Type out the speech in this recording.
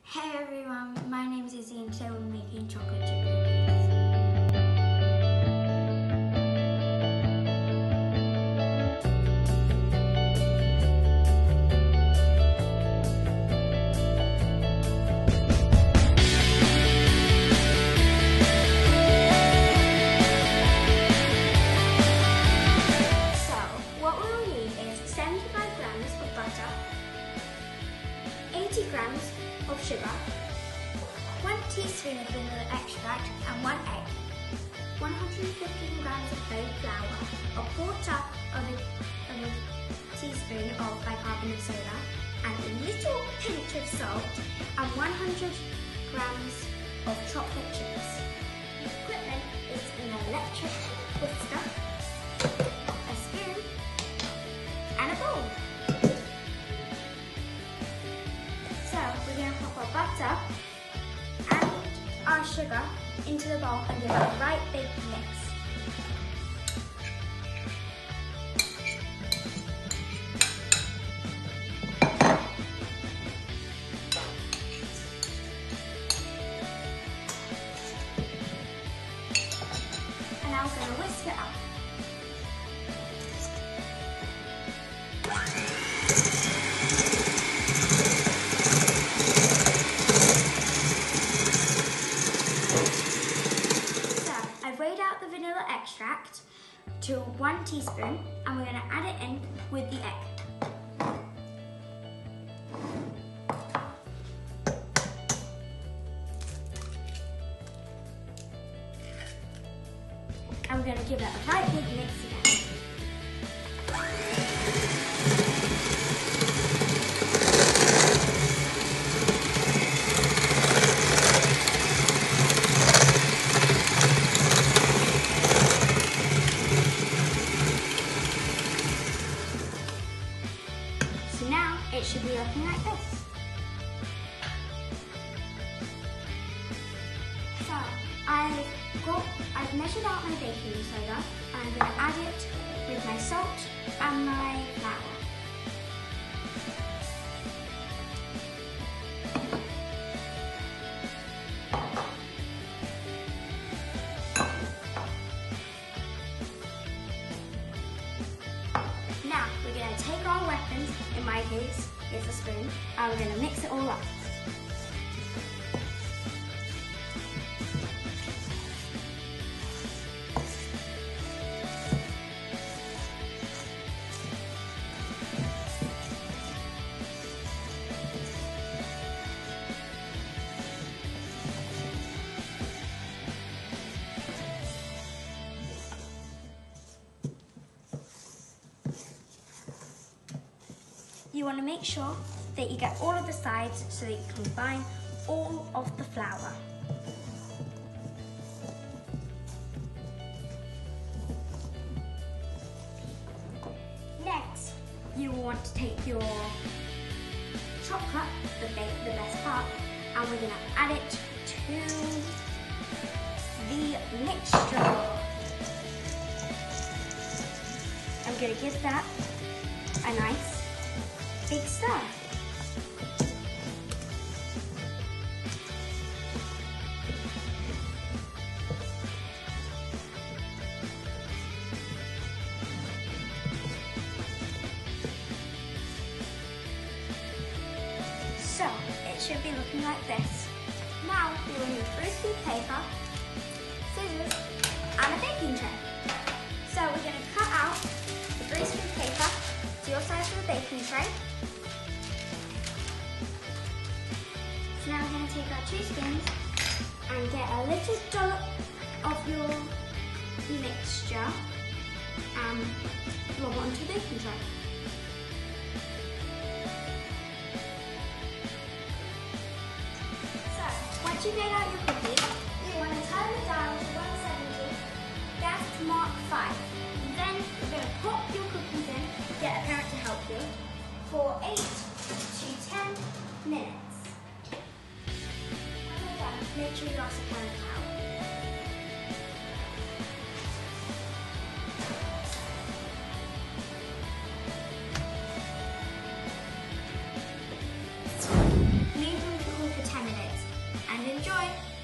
Hey everyone, my name is Izzy and today we're making chocolate chip cookies. So, what we will need is 75 grams of butter, 80 grams of sugar, 1 teaspoon of vanilla extract and 1 egg, 115 grams of plain flour, a quarter of a teaspoon of bicarbonate soda, and a little pinch of salt, and 100 grams of chocolate chips. The equipment is an electric whisker, a spoon, and a bowl. So we're going to pop our butter and our sugar into the bowl and give it a right big mix. And now we're going to whisk it up. I've weighed out the vanilla extract to 1 teaspoon and we're going to add it in with the egg. And we're going to give it a right big mix again. So now it should be looking like this. So I've measured out my baking soda and I'm going to add it with my salt and my flour. Now we're going to take our weapons, in my case it's a spoon, and we're going to mix it all up. You want to make sure that you get all of the sides so that you can combine all of the flour. Next, you will want to take your chocolate, the best part, and we're going to add it to the mixture. I'm going to give that a nice big stir. So it should be looking like this. Now we will need greaseproof paper, scissors, and a baking tray. So we're going to cut out the greaseproof paper to your size of the baking tray. So now we're going to take our 2 spoons and get a little dollop of your mixture and lob it onto the baking tray. So once you've made out your cookies, you want to turn it down to 170, gas to mark 5. Then you're going to pop your cookies in, get a parent to help you, for 8 to 10 minutes. When you're done, make sure you ask a parent to help. Leave them to cool for 10 Enjoy!